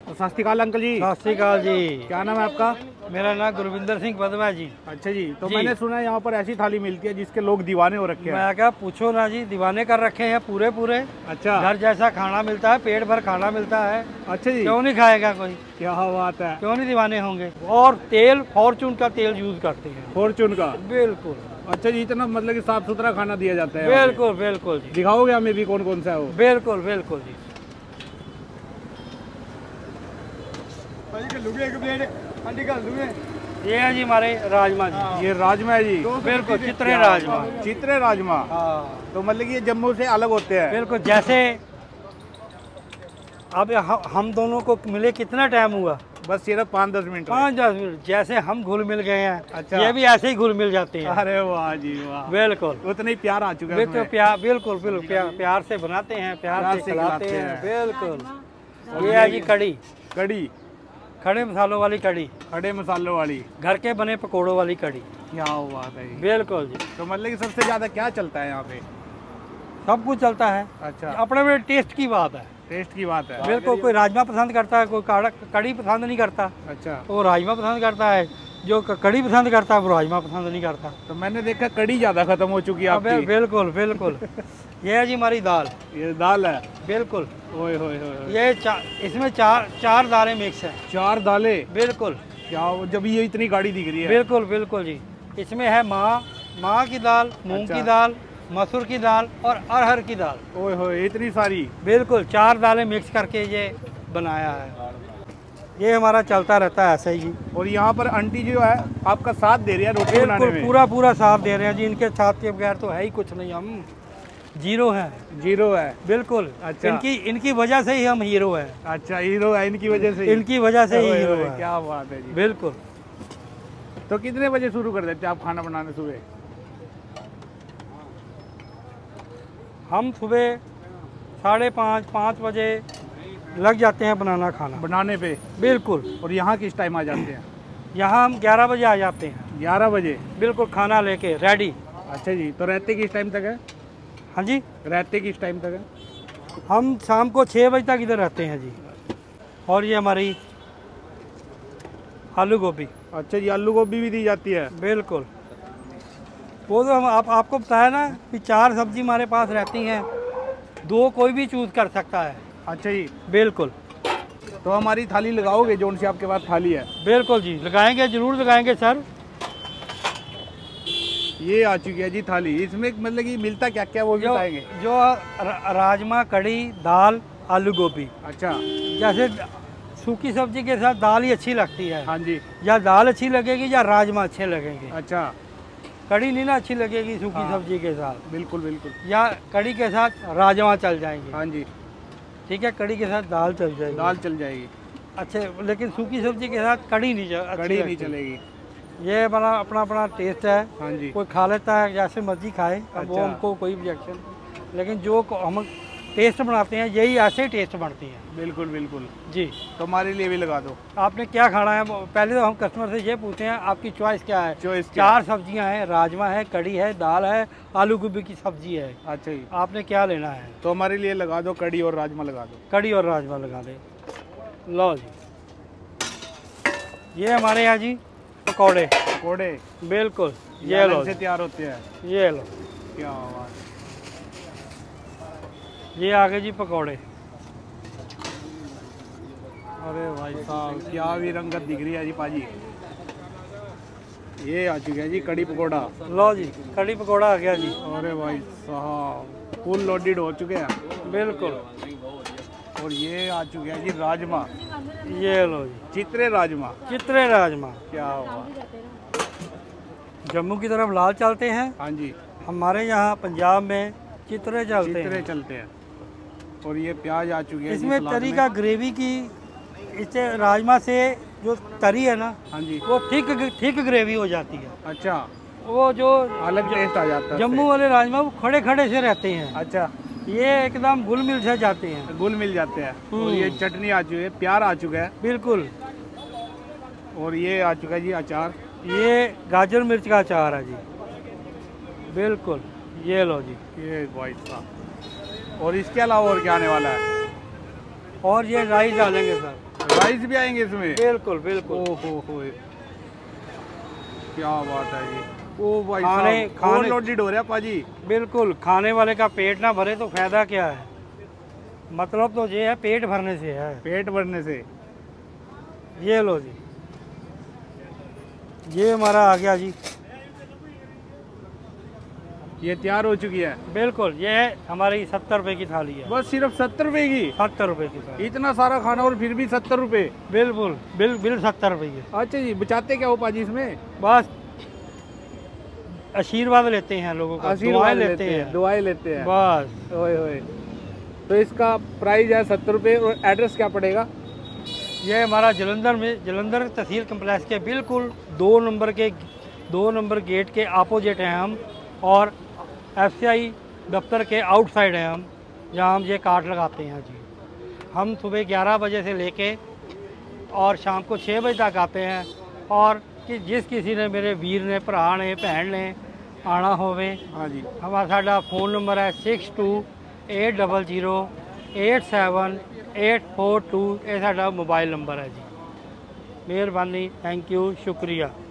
तो सत श्री अकाल अंकल जी। सत श्री अकाल जी। क्या नाम है आपका? मेरा नाम गुरविंदर सिंह बदवा जी। अच्छा जी। तो मैंने सुना है यहाँ पर ऐसी थाली मिलती है जिसके लोग दीवाने हो रखे हैं। मैं क्या पूछो ना जी, दीवाने कर रखे हैं पूरे पूरे। अच्छा। घर जैसा खाना मिलता है, पेट भर खाना मिलता है। अच्छा जी। क्यों नहीं खाएगा कोई? क्या बात है, क्यों नहीं दीवाने होंगे। और तेल फॉर्चून का तेल यूज करते हैं। फॉर्चून का? बिल्कुल। अच्छा जी, इतना मतलब कि साफ सुथरा खाना दिया जाता है? बिल्कुल बिल्कुल जी। दिखाओगे हमें भी कौन कौन सा है वो? बिल्कुल बिल्कुल जी। ये है जी हमारे राजमा जी। ये राजमा है जी? बिल्कुल चित्रे राजमा। चित्रे राजमा। हाँ। तो मतलब कि ये जम्मू से अलग होते हैं? बिल्कुल। जैसे अब हम दोनों को मिले कितना टाइम हुआ? बस सिर्फ 5-10 मिनट। 5-10 मिनट। जैसे हम घुल मिल गए हैं। अच्छा। ये भी ऐसे ही घुल मिल जाते हैं। अरे वाह जी वाह। बिल्कुल। उतना ही प्यार आ चुका है। बिल्कुल बिल्कुल बिल्कुल प्यार से बनाते हैं, प्यार से खिलाते हैं। बिल्कुल। ये है जी कड़ी। कड़ी? खड़े मसालों वाली कड़ी। खड़े मसालों वाली? घर के बने पकोड़ों वाली कड़ी। क्या बात है। बिल्कुल जी। तो मतलब कि सबसे ज्यादा क्या चलता है यहाँ पे? सब कुछ चलता है। अच्छा। अपने अपने टेस्ट की बात है। टेस्ट की बात है। बिल्कुल। कोई राजमा पसंद करता है, कोई कड़ी पसंद नहीं करता। अच्छा। वो राजमा पसंद करता है। जो कड़ी पसंद करता है वो राजमा पसंद नहीं करता। तो मैंने देखा कड़ी ज्यादा खत्म हो चुकी है आपकी। बिल्कुल बिल्कुल। ये है जी हमारी दाल। ये दाल है? बिल्कुल। ओए होए होए। ये इसमें चार दालें मिक्स है। 4 दालें? बिल्कुल। क्या जब ये इतनी गाढ़ी दिख रही है? बिल्कुल बिल्कुल जी। इसमें है माँ की दाल, मूंग की दाल, मसूर की दाल और अरहर की दाल। ओए होए, इतनी सारी? बिल्कुल। 4 दालें मिक्स करके ये बनाया है। ये हमारा चलता रहता है ऐसे ही जी। और यहाँ पर आंटी जो है आपका साथ दे रही है रोटी बनाने में? पूरा साथ दे रहे हैं जी। इनके साथ के बगैर तो है ही कुछ नहीं, हम जीरो हैं। जीरो है? बिल्कुल। अच्छा। इनकी वजह से ही हम हीरो हैं। अच्छा, हीरो है इनकी वजह से? इनकी वजह से ही हीरो है। क्या बात है जी। बिल्कुल। तो कितने बजे शुरू कर देते हैं आप खाना बनाने सुबह? हम सुबह 5:30 बजे लग जाते हैं बनाना खाना बनाने पे? बिल्कुल। और यहाँ किस टाइम आ जाते हैं? यहाँ हम 11 बजे आ जाते हैं। 11 बजे? बिल्कुल। खाना लेके रेडी। अच्छा जी। तो रहते किस टाइम तक है? हाँ जी। रहते किस टाइम तक है? हम शाम को 6 बजे तक इधर रहते हैं जी। और ये हमारी आलू गोभी। अच्छा जी। आलू गोभी भी दी जाती है? बिल्कुल। वो तो हम आपको बताया ना कि 4 सब्जी हमारे पास रहती हैं, 2 कोई भी चूज कर सकता है। अच्छा जी। बिल्कुल। तो हमारी थाली लगाओगे जोन सी आपके पास थाली है? बिल्कुल जी, लगाएंगे, जरूर लगाएंगे सर। ये आ चुकी है जी थाली। इसमें मतलब कि मिलता क्या क्या वो भी बताएंगे? जो राजमा, कड़ी, दाल, आलू गोभी। अच्छा। जैसे सूखी सब्जी के साथ दाल ही अच्छी लगती है। हाँ जी। या दाल अच्छी लगेगी या राजमा अच्छे लगेंगे। अच्छा। कड़ी नहीं ना अच्छी लगेगी सूखी सब्जी के साथ। बिल्कुल बिल्कुल। या कड़ी के साथ राजमा चल जाएंगे। हाँ जी। ठीक है। कड़ी के साथ दाल चल जाएगी। दाल चल जाएगी। अच्छे। लेकिन सूखी सब्जी के साथ कड़ी नहीं चलेगी। ये अपना अपना टेस्ट है। हाँ जी। कोई खा लेता है जैसे मर्जी खाए। अब वो हमको कोई ऑब्जेक्शन, लेकिन जो हम टेस्ट बनाते हैं यही ऐसे ही टेस्ट बनती हैं। बिल्कुल बिल्कुल जी। तो हमारे लिए भी लगा दो। आपने क्या खाना है? पहले तो हम कस्टमर से ये पूछते हैं आपकी चॉइस क्या है। चॉइस 4 सब्जियां हैं, राजमा है, कड़ी है, दाल है, आलू गोभी की सब्जी है। अच्छा जी। आपने क्या लेना है? तो हमारे लिए लगा दो कड़ी और राजमा लगा दो। कड़ी और राजमा लगा दे। लो जी। ये हमारे यहाँ जी पकौड़े। पकौड़े? बिल्कुल। ये लो से तैयार होते हैं? ये लो। क्या बात। ये आगे जी पकौड़े। अरे भाई साहब क्या भी रंगत दिख रही है जी पाजी। ये आ चुका है जी कड़ी पकौड़ा। लो जी कड़ी पकौड़ा आ गया जी। अरे भाई साहब फुल लोडेड हो चुके हैं। बिल्कुल। और ये आ चुके हैं जी राजमा। ये लो जी चित्रे राजमा। चित्रे राजमा। क्या हुआ। जम्मू की तरफ लाल चलते हैं। हाँ जी। हमारे यहाँ पंजाब में चित्रे चलते हैं। और ये प्याज आ चुकी है। इसमें तरी का ग्रेवी की, इससे राजमा से जो तरी है ना, हाँ जी, वो थिक ग्रेवी हो जाती है। अच्छा। वो जो अलग टेस्ट आ जाता है। जम्मू वाले राजमा वो खड़े खड़े से रहते हैं। अच्छा। ये एकदम घुल मिल से जाते हैं। घुल मिल जाते हैं। और ये चटनी आ चुकी है, प्यार आ चुका है। बिल्कुल। और ये आ चुका है जी अचार। ये गाजर मिर्च का अचार है जी। बिल्कुल। ये लो जी। ये भाई साहब। और इसके अलावा और क्या आने वाला है? और ये राइस डालेंगे सर। राइस भी आएंगे इसमें? बिल्कुल बिल्कुल। ओहो, क्या बात है जी। ओ भाई खाने लोडेड हो रहा है पाजी। बिल्कुल, खाने वाले का पेट ना भरे तो फायदा क्या है। मतलब तो ये है पेट भरने से है। पेट भरने से। ये लो जी, ये हमारा आ गया जी। ये तैयार हो चुकी है? बिल्कुल, ये है हमारी 70 रुपए की थाली है। बस सिर्फ 70 रुपए की? 70 रुपए की थाली। इतना सारा खाना और फिर भी 70 रुपए? बिल्कुल बिल 70 रुपए की। अच्छा जी, बचाते क्या हो पाजी इसमें? बस आशीर्वाद लेते हैं लोगों का, दुआएं लेते हैं, दुआएं लेते हैं बस। ओए होए। तो इसका प्राइस है 70 रुपये। और एड्रेस क्या पड़ेगा? ये हमारा जलंधर तहसील कम्प्लेक्स के बिल्कुल 2 नंबर गेट के अपोजिट हैं हम, और FCI दफ्तर के आउटसाइड हैं हम, जहाँ हम ये कार्ड लगाते हैं जी। हम सुबह 11 बजे से लेके और शाम को 6 बजे तक आते हैं। और कि जिस किसी ने, मेरे वीर ने, भरा ने, भैन ने आना होवे, हाँ जी, हमारा साडा फ़ोन नंबर है 6280087842। ये साडा मोबाइल नंबर है जी। मेहरबानी, थैंक यू, शुक्रिया।